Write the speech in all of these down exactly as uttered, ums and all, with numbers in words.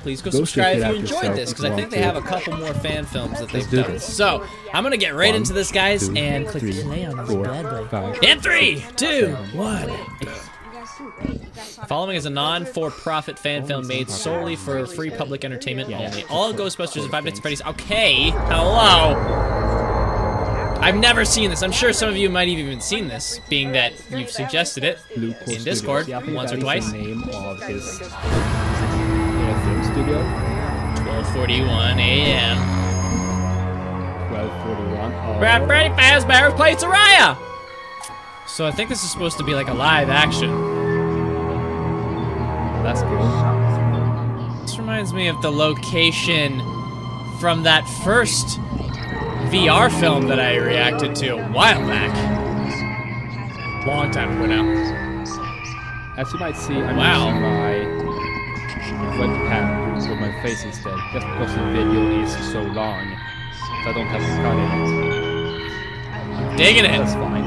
please go subscribe if you enjoyed this, because I think they have a couple more fan films that they've done. So, I'm gonna get right into this, guys, and click play on this bad boy. In three, two, one. Following is a non-for-profit fan film made solely for free public entertainment only. All Ghostbusters and Five Nights at Freddy's. Okay, hello. I've never seen this. I'm sure some of you might have even seen this, being that you've suggested it in Discord once or twice. Name of his film studio. twelve forty-one A M twelve forty-one. Oh. Brad Freddy Fazbear plays Soraya. So I think this is supposed to be like a live action. That's cool. This reminds me of the location from that first V R film that I reacted to a while back. Long time ago now. As you might see, I'm wow. using my webcam with my face instead, just because the video is so long, so I don't have to cut it. Digging it. That's fine.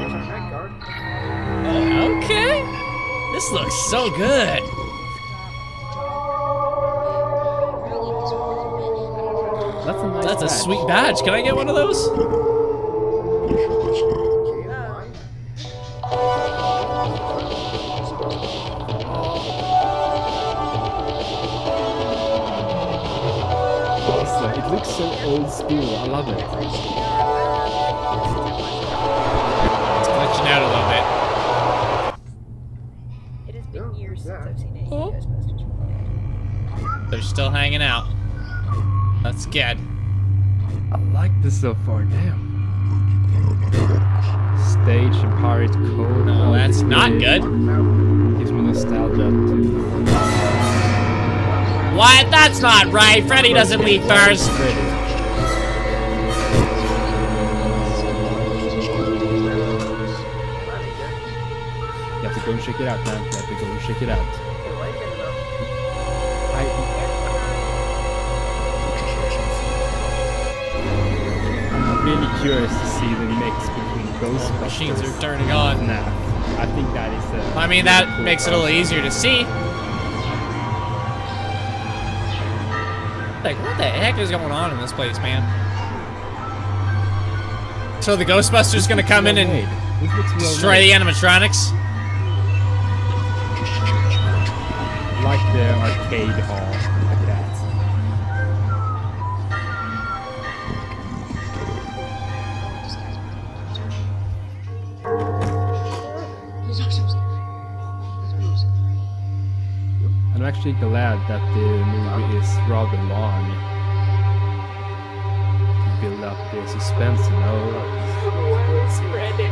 Okay. This looks so good. That's a nice That's a badge. sweet badge. Can I get one of those? Awesome. It looks so old school. I love it. It's glitching out a little bit. It has been years since I've seen any Oh. Ghostbusters. They're still hanging out. That's good. I like this so far, damn. Stage and pirate code. No, that's not good. Gives me nostalgia too. What? That's not right. Freddy doesn't leave first. Freddy. You have to go and check it out, man. You have to go and check it out. I... I'm really curious to see the mix between Ghostbusters. Machines are turning on. Nah, I think that is. Uh, I mean, that makes it a little easier to see. Like, what the heck is going on in this place, man? So the Ghostbusters gonna come in and destroy the animatronics? Like the arcade hall, like that. I'm actually glad that the movie is rather long to build up the suspense, you know. It's Freddy.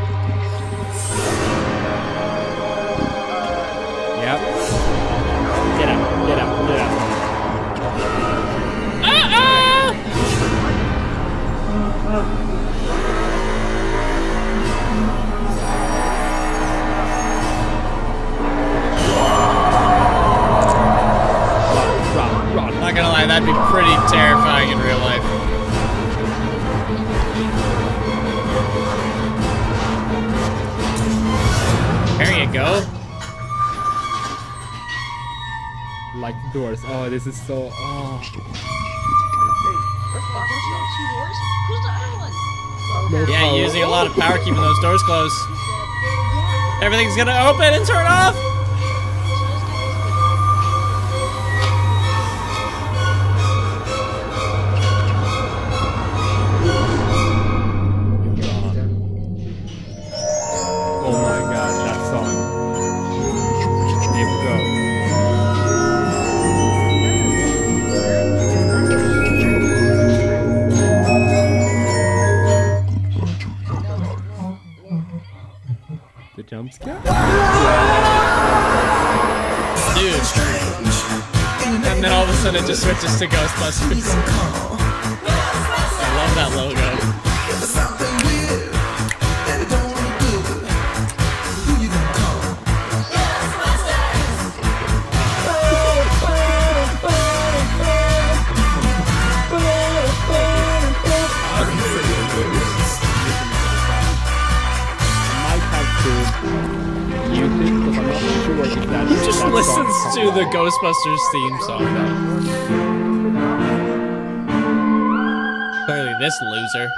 Yep. Get out, get out, get out. Uh-oh! I'm not gonna lie, that'd be pretty terrifying in real life. There you go. Like doors. Oh, this is so. Oh. No Yeah, power. you're using a lot of power keeping those doors closed. Everything's gonna open and turn off. Oh my god, that song. Here we go. The jump scare? Dude. And then all of a sudden it just switches to Ghostbusters. I love that logo. Might have to mute because I'm not sure if that He is just that listens song to the Ghostbusters theme song, though. Clearly this loser.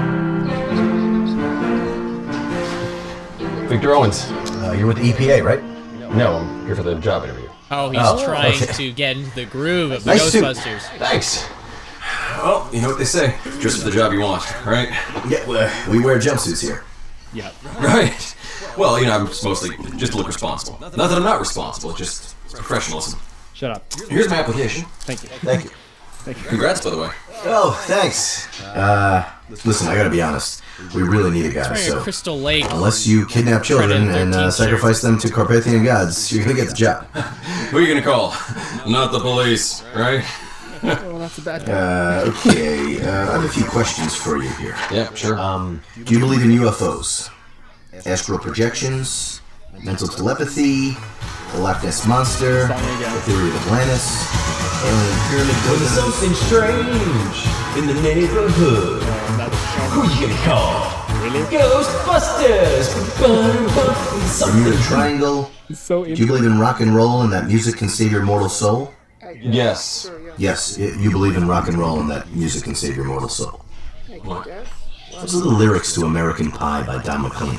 Victor Owens. Uh, you're with the E P A, right? No, I'm here for the job interview. Oh, he's Oh, trying okay. to get into the groove of the Nice suit. Ghostbusters. Thanks. Well, you know what they say. Dress for the job you want, right? Yeah, well, we wear jumpsuits here. Yeah. Right. Well, you know, I'm mostly just to look responsible. Not that I'm not responsible, just professionalism. Shut up. Here's my application. Thank you. Thank you. Thank you. Congrats, by the way. Oh, thanks. Uh, listen, I gotta be honest. We really need a guy, Wearing a so Crystal Lake. unless you kidnap children and uh, sacrifice them to Carpathian gods, you're gonna get the job. Who are you gonna call? Not the police, right? Well, that's a bad guy. Uh, okay, uh, I have a few questions for you here. Yeah, sure. Um, do you believe in U F Os? Astral projections? Mental telepathy? The Loch Ness Monster? The theory of Atlantis? Alien pyramid buildings? Something strange in the neighborhood. Who you gonna call? Really? Ghostbusters! Are you a triangle? So Do you believe in rock and roll and that music can save your mortal soul? Yes. Yes, y- you believe in rock and roll and that music can save your mortal soul. Those are the lyrics to American Pie by Don McLean.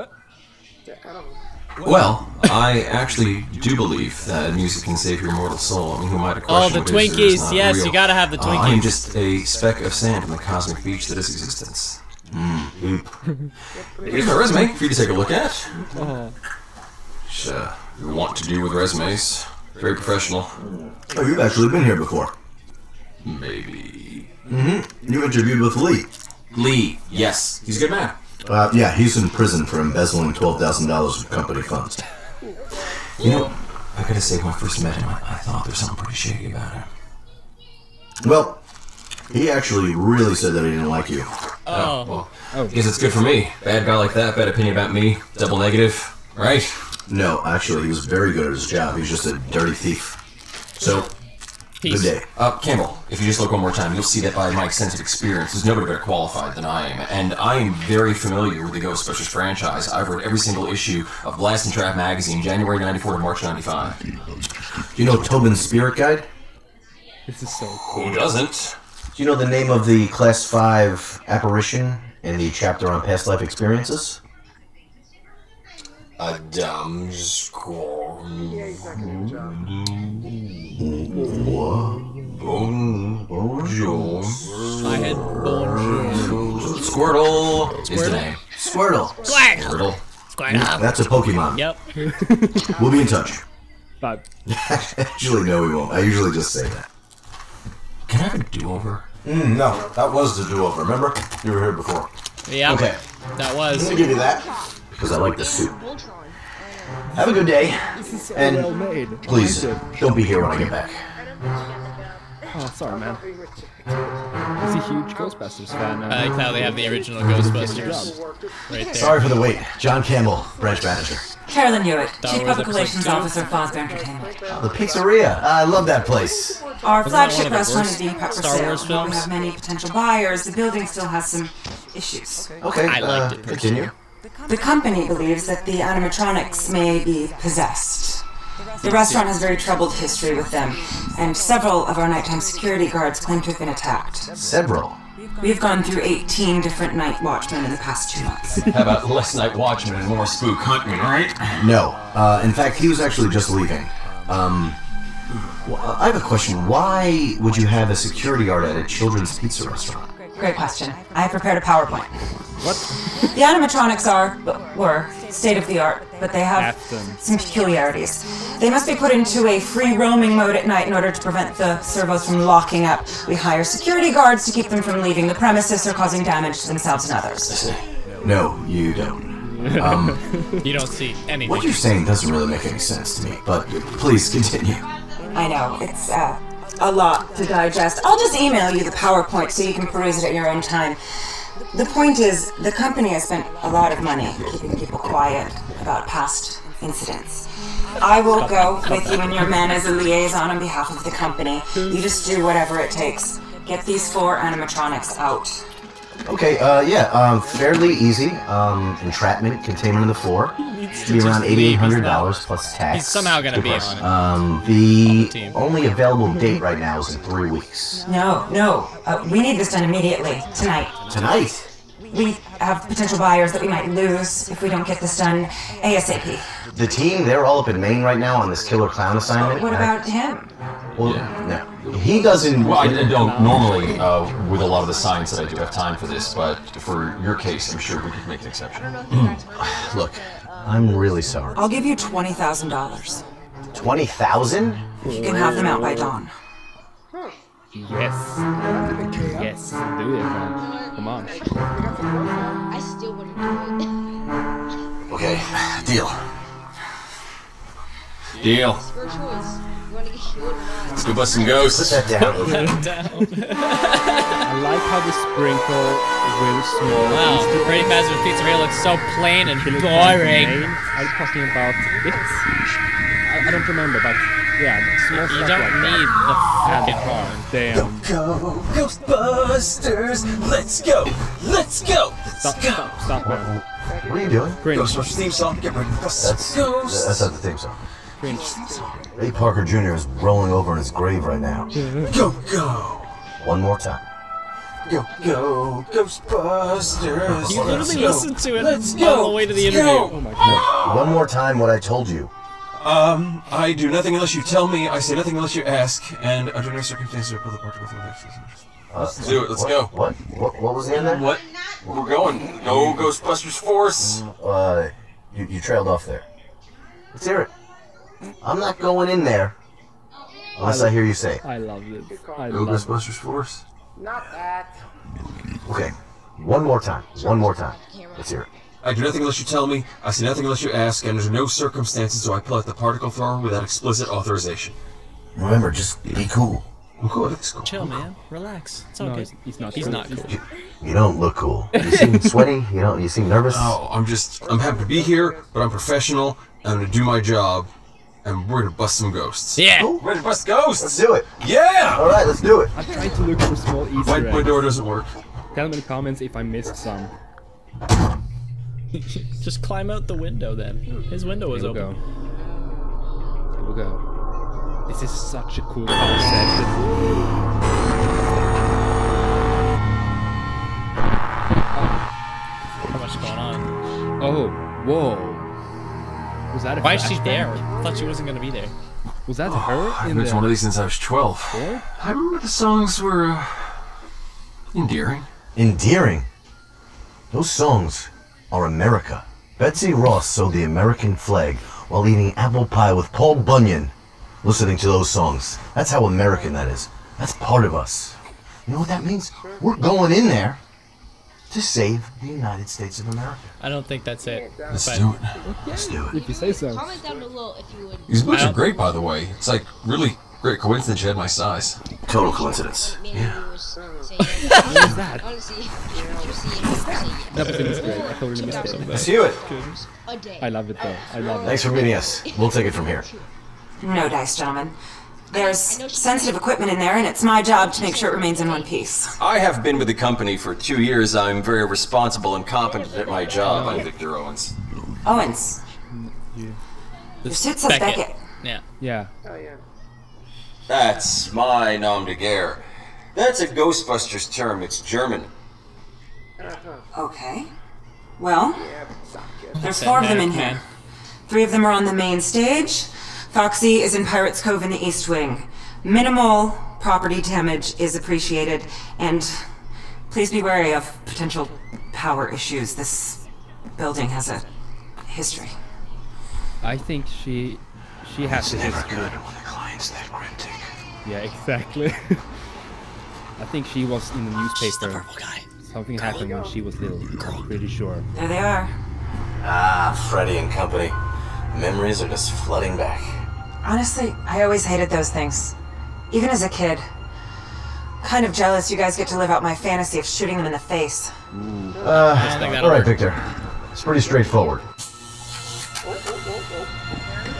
Well, I actually do believe that music can save your mortal soul. I mean, who might have Oh, questioned the what is or is Twinkies. not Yes, real. you gotta have the Uh, I am Twinkies. just a speck of sand on the cosmic beach that is existence. Here's my resume for you to take a look at. Which, uh, you want to do with resumes. Very professional. Oh, you've actually been here before. Maybe. You interviewed with Lee. Lee. Yes. He's a good man. Uh, yeah, he's in prison for embezzling twelve thousand dollars of company funds. You know, I gotta say, when I first met him, I, I thought there's something pretty shady about him. Well, he actually really said that he didn't like you. Oh. Well, I guess it's good for me. Bad guy like that, bad opinion about me, double negative, right? No, actually, he was very good at his job. He was just a dirty thief. So, Peace. good day. Uh, Campbell, if you just look one more time, you'll see that by my extensive experience, there's nobody better qualified than I am. And I am very familiar with the Ghostbusters franchise. I've read every single issue of Blast and Trap magazine, January ninety-four to March ninety-five. Do you know Tobin's Spirit Guide? This is so cool. Who doesn't? Do you know the name of the Class five apparition in the chapter on past life experiences? A dumb squirrel. Yeah, he's not gonna do a job. Bonjour. I had bonjour. Squirtle is the name. Squirtle. Squirtle. Squirtle. That's a Pokemon. Yep. We'll be in touch. But Actually, no, we won't. I usually just say that. Can I have a do-over? Mm, no, that was the do-over. Remember? You were here before. Yep. Okay. That I'm was. gonna give you that because I like the suit. Have a good day, this is so and well made. please I like it. don't be here when I get back. Oh, sorry, man. He's a huge Ghostbusters fan. I like how they have the original Ghostbusters right there. Sorry for the wait. John Campbell, branch manager. Carolyn Hewitt, Star Chief Wars Public Episode Relations two. Officer, Fosco Entertainment. The pizzeria. I love that place. Our Wasn't that one flagship of the restaurant worst is being prepped for Star sale. Wars While we films? have many potential buyers, the building still has some issues. Okay, I liked uh, it continue. The company believes that the animatronics may be possessed. The restaurant has very troubled history with them, and several of our nighttime security guards claim to have been attacked. Several. We've gone through eighteen different night watchmen in the past two months. How about less night watchman and more spook hunting, right? No. Uh, in fact, he was actually just leaving. Um, well, I have a question. Why would you have a security guard at a children's pizza restaurant? Great question. I have prepared a PowerPoint. What? The animatronics are, were, state of the art, but they have Awesome. some peculiarities. They must be put into a free roaming mode at night in order to prevent the servos from locking up. We hire security guards to keep them from leaving the premises or causing damage to themselves and others. No, you don't. Um, You don't see anything. what you're saying doesn't really make any sense to me, but please continue. I know, it's uh, a lot to digest. I'll just email you the PowerPoint so you can peruse it at your own time. The point is, the company has spent a lot of money keeping people quiet about past incidents. I will go with you and your men as a liaison on behalf of the company. You just do whatever it takes. Get these four animatronics out. Okay, uh, yeah, um, fairly easy. Um, entrapment, containment of the floor. Should be around eighty-eight hundred dollars plus tax. He's somehow gonna be on it. Um, the only available date right now is in three weeks. No, no. Uh, we need this done immediately. Tonight. Tonight? We have potential buyers that we might lose if we don't get this done ASAP. The team, they're all up in Maine right now on this killer clown assignment. What about him? Well, no. He doesn't... Well, I, I don't normally, uh, with a lot of the science that I do, have time for this, but for your case, I'm sure we could make an exception. Look, I'm really sorry. I'll give you twenty thousand dollars. twenty thousand? You can have them out by dawn. Yes. Yes. Do it, man. Come on. I still wouldn't do it. Okay, deal. Deal. It's your choice. You want to get killed or not? Let's go bust some ghosts. Put that down. I like how the sprinkle will small. Wow, Easter Freddy eggs. Fazbear's Pizzeria looks so plain and They look boring. plain. Are you talking about it? I, I don't remember, but yeah, small You stuff don't like need the that. fucking horn. Damn. Go, Ghostbusters! Let's go! Let's go! Stop, stop, stop, man. What are you doing? Cringe. Ghostbusters theme song, get ready. Let's That's, go! that's not the theme song. Cringe. Ray Parker Junior is rolling over in his grave right now. Go, go! One more time. Go, go, Ghostbusters! You literally listened to it Let's all go. the way to the Let's interview. go. Oh my god. One more time what I told you. Um, I do nothing unless you tell me, I say nothing unless you ask, and under no circumstances I pull the part with Uh, Let's do it, let's what, go. What? What? What was the end there? What? We're going. Go Ghostbusters Force! Uh, you, you trailed off there. Let's hear it. I'm not going in there unless I hear you say it. I love this. I Go love it. Ghostbusters Force. Okay. One more time. One more time. Let's hear it. I do nothing unless you tell me, I say nothing unless you ask, and under no circumstances do I pull out the particle thrower without explicit authorization. Remember, just be cool. I'm cool, everything's cool. Chill, man. Relax. It's all No, good. he's, he's not He's cool. not cool. You, you don't look cool. You seem sweaty. You don't. You seem nervous. Oh, I'm just, I'm happy to be here, but I'm professional, and I'm gonna do my job, and we're gonna bust some ghosts. Yeah. Cool. Ready to bust ghosts? Let's do it. Yeah! All right, let's do it. I'm trying to look for small Easter My, my eggs. door doesn't work. Tell me in the comments if I missed some. Just climb out the window then. His window was Here we open. go. Here we go. This is such a cool concept. How much going on? Oh, whoa. Was that a Why is she flashback? there? I thought she wasn't gonna be there. Was that her I've in been the to one of these since I was twelve. floor? I remember the songs were, uh, endearing. Endearing. Those songs are America. Betsy Ross sewed the American flag while eating apple pie with Paul Bunyan. Listening to those songs. That's how American that is. That's part of us. You know what that means? We're going in there to save the United States of America. I don't think that's it. Let's But do it. Let's do it. If you say so. Comment down below if you would. These boots I are don't- great, by the way. It's like really great coincidence you had my size. Total coincidence. Many viewers say What is that? honestly, if you see it, That was a mistake. I totally missed it. Let's do it. a day. I love it though. I love it. Thanks for meeting us. We'll take it from here. No dice, gentlemen. There's sensitive equipment in there, and it's my job to make sure it remains in one piece. I have been with the company for two years. I'm very responsible and competent at my job. I'm Victor Owens. Owens, your suit says Beckett. Beckett. Yeah. Yeah. That's my nom de guerre. That's a Ghostbusters term. It's German. Okay. Well, there's four of them in here. Three of them are on the main stage. Foxy is in Pirates Cove in the East Wing. Minimal property damage is appreciated, and please be wary of potential power issues. This building has a history. I think she she has a history. when the client's that cryptic. Yeah, exactly. I think she was in the newspaper. guy. Something happened when she was little. I'm pretty sure. There they are. Ah, Freddy and company. Memories are just flooding back. Honestly, I always hated those things. Even as a kid. Kind of jealous you guys get to live out my fantasy of shooting them in the face. Uh, think that'll all right, work. Victor. It's pretty straightforward.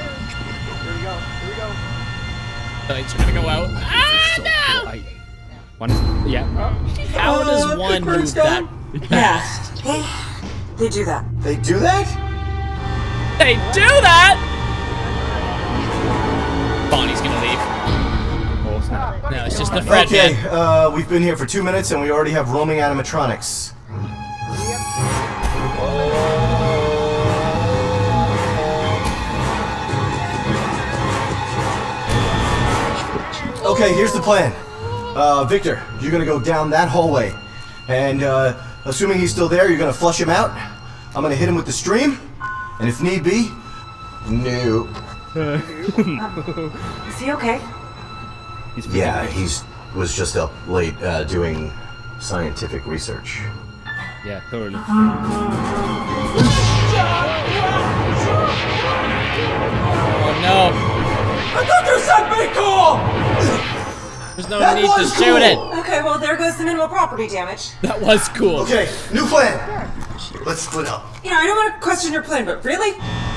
The lights are gonna go out. Ah, So no! cool. I, One is, yeah. How does one move that Yeah. fast? They, they do that. They do that? They do that? Bonnie's gonna leave. Oh, snap. No, it's just the Fred Okay, man. uh, we've been here for two minutes and we already have roaming animatronics. Okay, here's the plan. Uh, Victor, you're gonna go down that hallway. And, uh, assuming he's still there, you're gonna flush him out. I'm gonna hit him with the stream. And if need be, no. Is he okay? He's Yeah, he's was just up late uh, doing scientific research. Yeah, totally. Oh no. I thought there was something cool! There's no need to shoot it. Okay, well, there goes the minimal property damage. That was cool. Okay, new plan. Let's split up. You know, I don't want to question your plan, but really?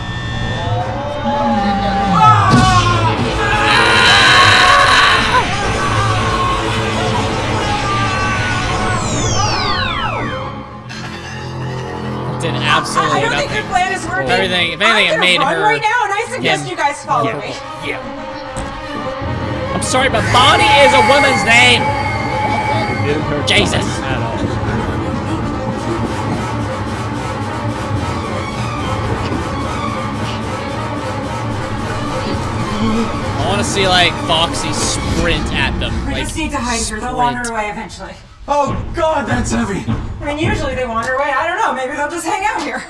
Did absolutely I don't nothing. think your plan is working. If anything, if anything, I'm it made gonna run her. right now, and I suggest Yeah. you guys follow me. I'm sorry, but Bonnie is a woman's name. Didn't hurt Jesus. at all. I want to see like Foxy sprint at them. We Like, just need to hide here. They'll sprint. wander away eventually. Oh god, that's heavy! I mean, usually they wander away. I don't know. Maybe they'll just hang out here.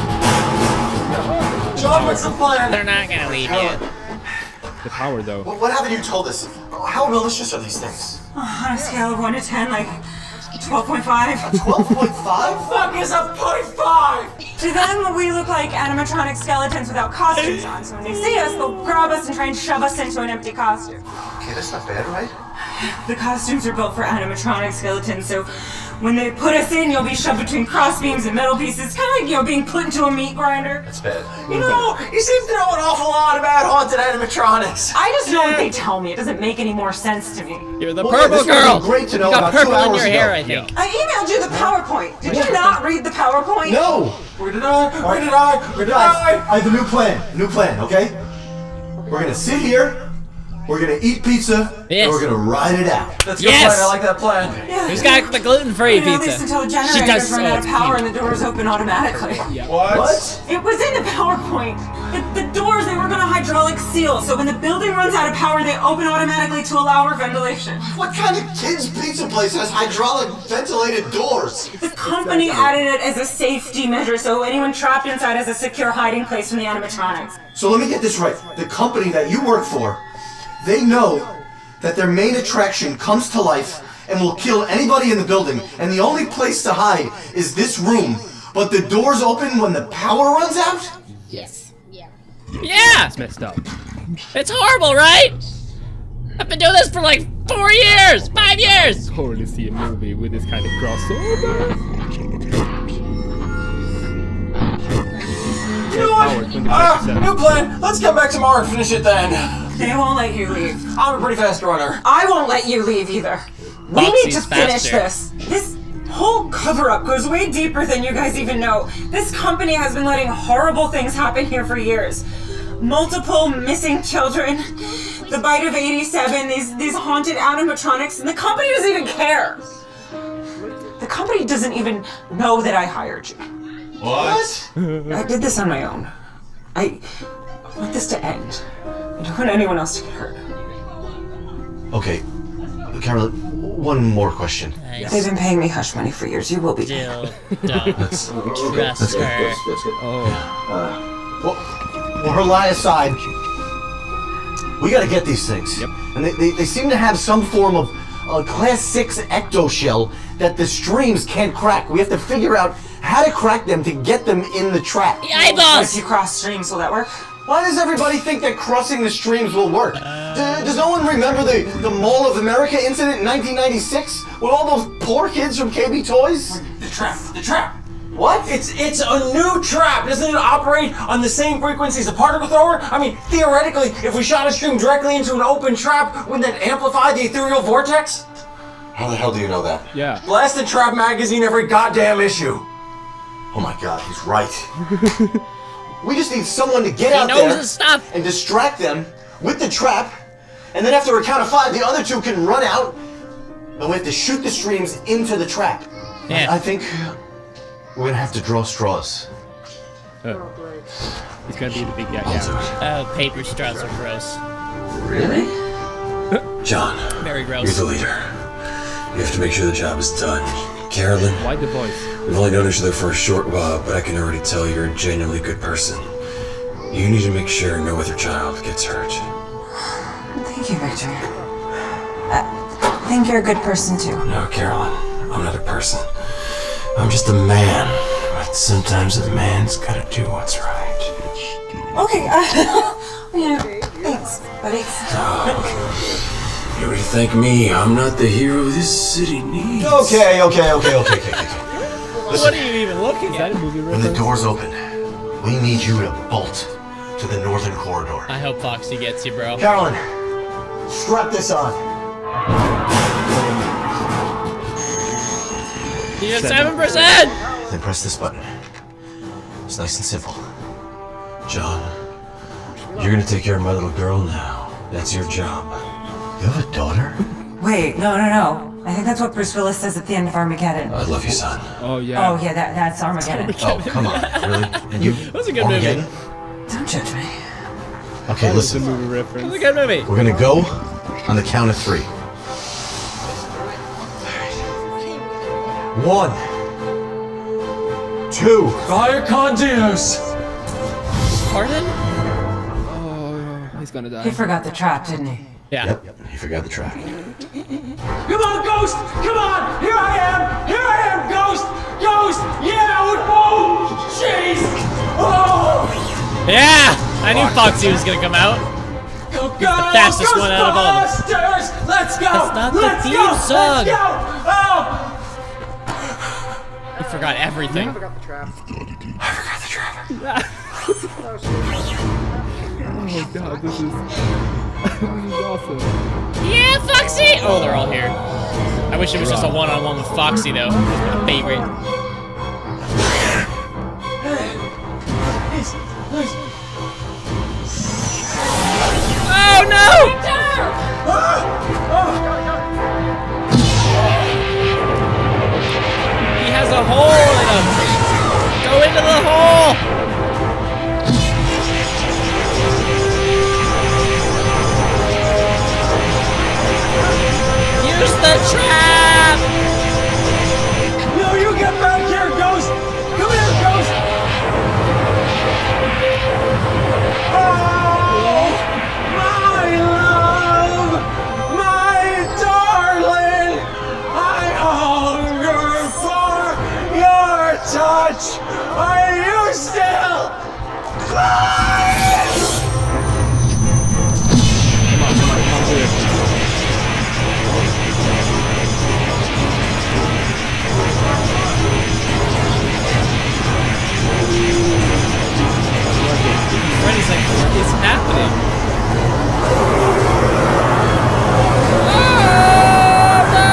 John, what's the plan? They're not gonna leave you. The power, though. What, what haven't you told us? How malicious are these things? On a scale of one to ten, like twelve point five. twelve point five? Fuck is a point five! To them, we look like animatronic skeletons without costumes on. So when they see us, they'll grab us and try and shove us into an empty costume. Okay, that's not bad, right? The costumes are built for animatronic skeletons, so when they put us in, you'll be shoved between cross beams and metal pieces, kind of like, you know, being put into a meat grinder. That's bad. You know, you seem to know an awful lot about haunted animatronics. I just know what they tell me. It doesn't make any more sense to me. You're the Well, yeah, purple this would've girl. been great to know you got about two purple in hours your hair, ago. I think. I emailed you the PowerPoint. Did you not read the PowerPoint? No! Where did I? Where did I? Where did Guys, I? I have a new plan. New plan, okay? We're gonna sit here, we're gonna eat pizza, Yes. and we're gonna ride it out. That's a good Yes. plan. I like that plan. Yeah. Who's got the gluten-free You know, at least pizza? until the She generators does run so out of it's power cute. and the doors open automatically. What? What? It was in the PowerPoint. The, the doors, they work on a hydraulic seal, so when the building runs out of power, they open automatically to allow our ventilation. What kind of kid's pizza place has hydraulic ventilated doors? The company added it as a safety measure, so anyone trapped inside has a secure hiding place from the animatronics. So let me get this right. The company that you work for, they know that their main attraction comes to life and will kill anybody in the building, and the only place to hide is this room, but the doors open when the power runs out? Yes. Yeah. Yeah, It's messed up. it's horrible, right? I've been doing this for like four years, five years. Totally see a movie with this kind of crossover. You know Power what? twenty-five Ah, percent. new plan. Let's come back tomorrow and finish it then. They won't let you leave. I'm a pretty fast runner. I won't let you leave either. We Foxy's need to finish faster. this. This whole cover-up goes way deeper than you guys even know. This company has been letting horrible things happen here for years. Multiple missing children, the bite of eighty-seven, these, these haunted animatronics, and the company doesn't even care. The company doesn't even know that I hired you. What? I did this on my own. I want this to end. I don't want anyone else to get hurt. Okay, Carol, one more question. They've been paying me hush money for years. You will be. Still don't trust her. Oh. Well, well, her lie aside, we gotta get these things. Yep. And they, they, they seem to have some form of uh, class six ecto shell that the streams can't crack. We have to figure out how to crack them to get them in the trap. The If eyeballs! you cross streams, will that work? Why does everybody think that crossing the streams will work? D- does no one remember the, the Mall of America incident in nineteen ninety-six? With all those poor kids from K B Toys? The trap. The trap. What? It's it's a new trap. Doesn't it operate on the same frequency as a particle thrower? I mean, theoretically, if we shot a stream directly into an open trap, wouldn't that amplify the ethereal vortex? How the hell do you know that? Yeah. Blast and Trap magazine every goddamn issue. Oh my god, he's right. We just need someone to get He out knows there his stuff. and distract them with the trap, and then after a count of five, the other two can run out, and we have to shoot the streams into the trap. Yeah. I think we're gonna have to draw straws. Uh, he's gonna be the big guy. I'll do Yeah. it. Oh, paper straws are gross. Really? John, Very you're gross. the leader. You have to make sure the job is done. Carolyn, Why the voice? we've only known each other for a short while, but I can already tell you're a genuinely good person. You need to make sure no other child gets hurt. Thank you, Victor. I think you're a good person too. No, Carolyn, I'm not a person. I'm just a man. But sometimes a man's gotta do what's right. Okay, uh, yeah, thanks, buddy. You already thank me. I'm not the hero this city needs. Okay, okay, okay, okay, okay, okay. What are you even looking Is that at? a movie When the reference? doors open, we need you to bolt to the northern corridor. I hope Foxy gets you, bro. Carolyn, strap this on. You got seven percent! Then press this button. It's nice and simple. John, you're gonna take care of my little girl now. That's your job. You have a daughter? Wait, no, no, no. I think that's what Bruce Willis says at the end of Armageddon. I love you, son. Oh yeah. Oh, yeah, that, that's Armageddon. Oh, come on, really? And you? That's a good movie. Armageddon? Don't judge me. Okay, That's a listen. movie reference. It's a good movie. We're gonna go on the count of three. One. Two. Fire continues. Pardon? Oh, he's gonna die. He forgot the trap, didn't he? Yeah. Yep, he forgot the trap. Come on, Ghost! Come on! Here I am! Here I am, Ghost! Ghost! Yeah! Oh! Jeez! Oh! Yeah! I knew Foxy was gonna come out. Go, He's the fastest one out of all of them. Ghostbusters! Let's go! That's not the Let's theme go! song. Let's go! Oh! He forgot everything. I forgot the trap. I forgot the trap. Oh god, this is this is awesome. Yeah, Foxy! Oh, they're all here. I wish it was just a one-on-one with Foxy, though. That's my favorite. Oh, no! He has a hole in him. Go into the hole! Use the trap! No, you get back here, Ghost! Come here, Ghost! Oh, my love! My darling! I hunger for your touch! Are you still mine? Come on, come on, come on, do it. Freddy's like, what is happening? Oh, no!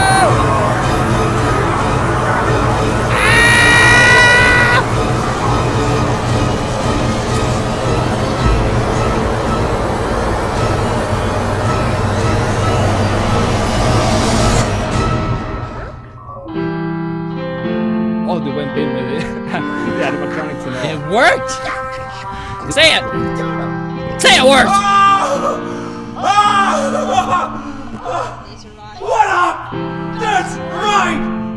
Oh, they went in with it. The animatronics and all. It worked! Say it! Say it worked! These are mine. What up? That's right!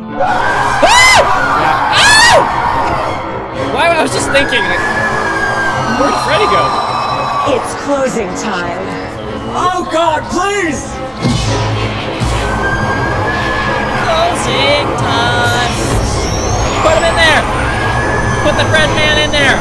Oh! Why? I was just thinking, like, where'd Freddy go? It's closing time. Oh God, please! Closing time! Put him in there! Put the bread man in there!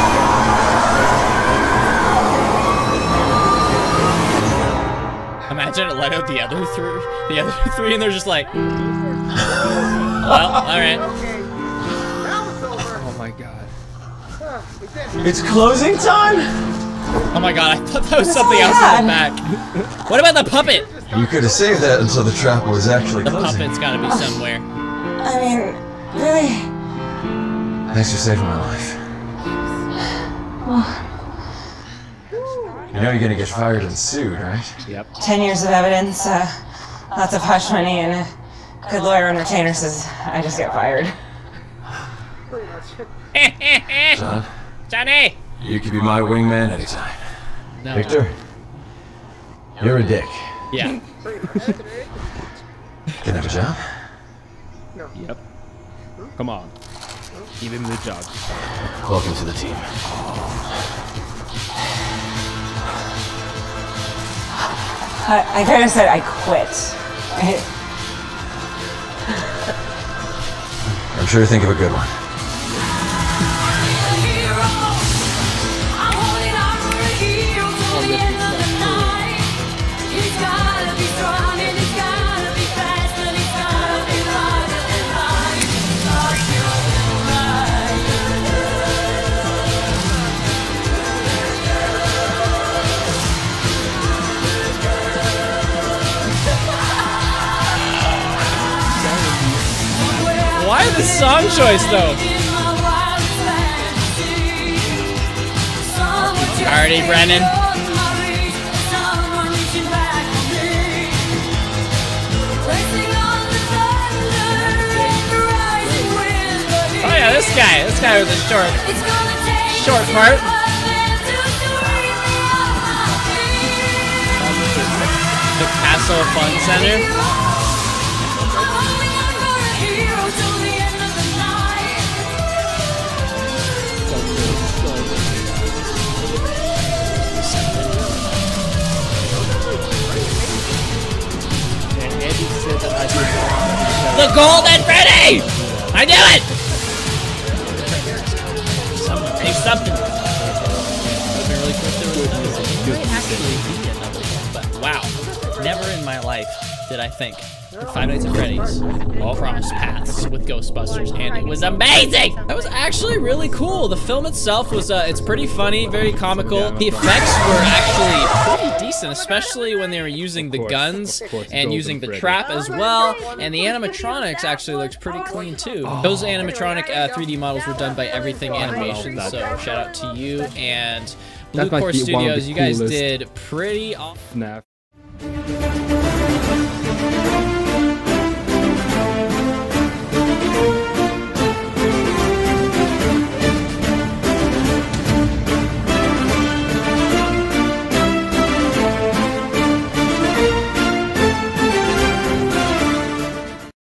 Imagine it let out the other three, the other three, and they're just like, well, alright. Okay. Now it's over. Oh my god. Huh, we did. It's closing time? Oh my god, I thought that was something else in the back. What about the puppet? You could have saved that until the trap was actually The closing. puppet's gotta be somewhere. I mean, really? Thanks for saving my life. You know you're gonna get fired and sued, right? Yep. Ten years of evidence, uh, lots of hush money, and a good lawyer on retainer says I just get fired. John, Johnny! you could be my wingman anytime. No. Victor, you're a dick. Yeah. Can I have a job? Yep. Come on. Give him the job. Welcome to the team. I, I kind of said I quit. I, I'm sure you think of a good one. Why the song choice though? Alrighty, Brennan. Oh yeah, this guy. This guy with the short, short part. The Castle Fun Center. The Golden Freddy! I knew it! Something. Hey, something. Really cool. Actually, be another one, but wow, never in my life did I think that Five Nights at Freddy's all crossed paths with Ghostbusters, and it was amazing. That was actually really cool. The film itself was, uh, it's pretty funny, very comical. The effects were actually pretty decent, especially when they were using the guns and using the trap as well. And the animatronics actually looked pretty clean too. Those animatronic uh, three D models were done by Everything Animation, so shout out to you and Blue Core Studios. You guys did pretty awesome. FNaF.